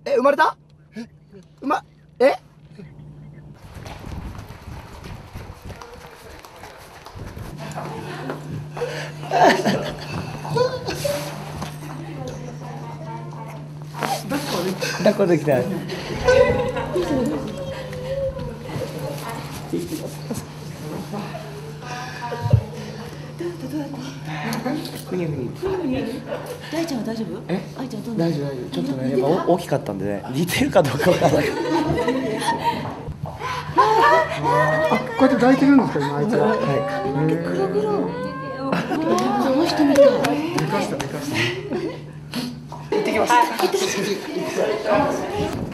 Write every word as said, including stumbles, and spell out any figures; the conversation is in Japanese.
え、生まれた？え、うま、え？抱っこできた。ふにゃふに。 大ちゃんは大丈夫？ え？ 愛ちゃんどう？ 大丈夫大丈夫。ちょっとね、やっぱ大きかったんでね、似てるかどうかわからない。 あ、こうやって抱いてるんですか今あいつは。 は黒黒。あの人みたい。 寝かした寝かした。 い。行ってきます。